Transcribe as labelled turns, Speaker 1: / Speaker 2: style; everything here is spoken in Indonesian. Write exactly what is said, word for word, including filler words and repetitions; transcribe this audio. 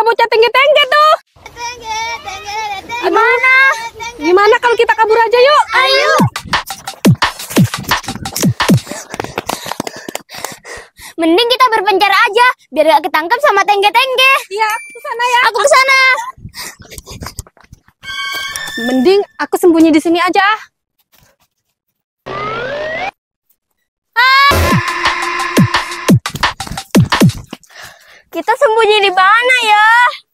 Speaker 1: bocah tengge-tengge tuh. Gimana? Gimana kalau kita kabur aja yuk?
Speaker 2: Ayo. Mending kita berpencar aja, biar gak ketangkap sama tengge-tengge.
Speaker 1: Iya, aku kesana ya.
Speaker 2: Aku kesana.
Speaker 1: Mending aku sembunyi di sini aja.
Speaker 2: Ah. Kita sembunyi di mana ya?